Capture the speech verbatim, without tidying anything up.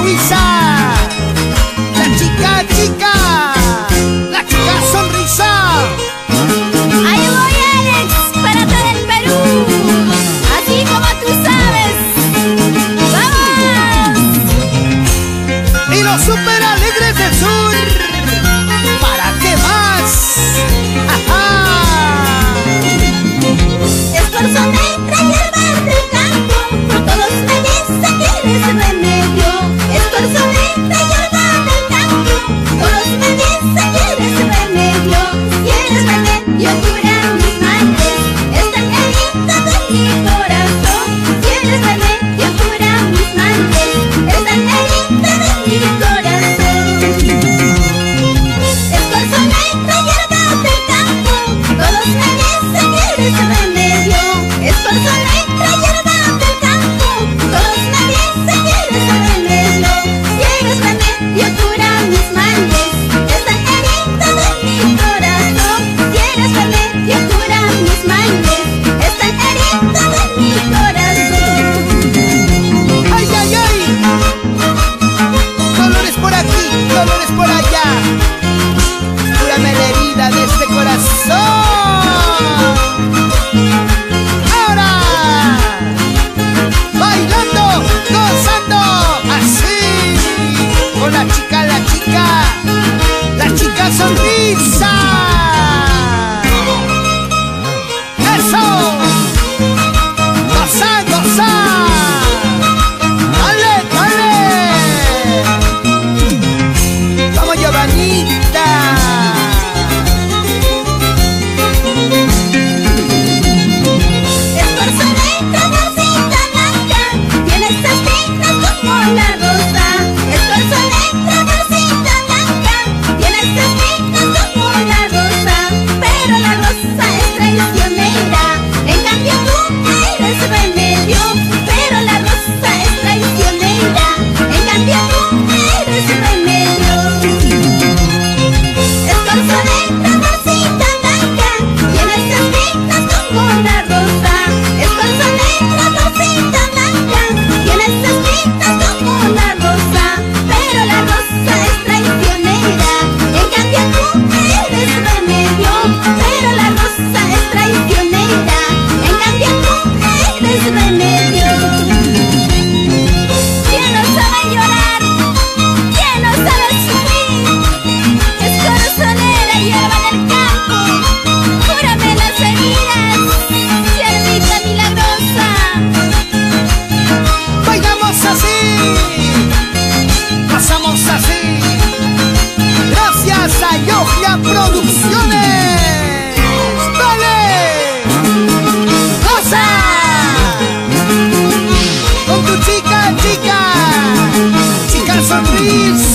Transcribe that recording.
sonrisa. La chica, chica, la chica sonrisa. Ahí voy, Alex, para todo el Perú, así como tú sabes. ¡Vamos! Y los super alegres del sur, ¿para qué más? ¡Ajá! Esfuerzo de traer del campo, por todos me dicen que eres remedio. Esfuerzo de traer del campo, todos me dicen que eres remedio. Si eres remedio, cura mis males, esta herida de mi corazón. Si eres remedio, cura mis males, esta herida de mi corazón. Esfuerzo de traer del campo, todos me dicen que eres remedio. Esfuerzo de traer del campo, todos me dicen que eres remedio. Si eres remedio, cura mis males, esta herida de mi corazón. Si eres remedio, cura mis males, esta herida de mi corazón. ¡Ay, ay, ay! Dolores por aquí, dolores por allá. Cúrame la herida de este corazón. Ahora, bailando, gozando, así. Con la chica, la chica, la chica sonrisa. ¡Eso! ¡Goza, goza! ¡Dale, dale! ¡Vamos, Giovanita! Esfuerzo de florcita blanca, tienes espinas como la rosa. Esfuerzo de florcita blanca, tienes espinas como la rosa. Pero la rosa es traicionera, en cambio tú eres remedio. Pero la rosa es traicionera, en cambio tú eres remedio. Esfuerzo de florcita blanca, tienes espinas como la rosa. Esfuerzo de florcita blanca, tienes espinas como la rosa. Pero la rosa es traicionera, en cambio tú eres remedio. Pero la rosa es traicionera, en cambio tú eres remedio. ¿Quién no sabe llorar? ¿Quién no sabe sufrir? Es corazonera, hierba del campo, cúrame las heridas, siervita milagrosa. Bailamos así, pasamos así. Gracias a Yogia Producciones. ¡Dale! ¡Goza! Con tu chica, chica, chica sonrisa.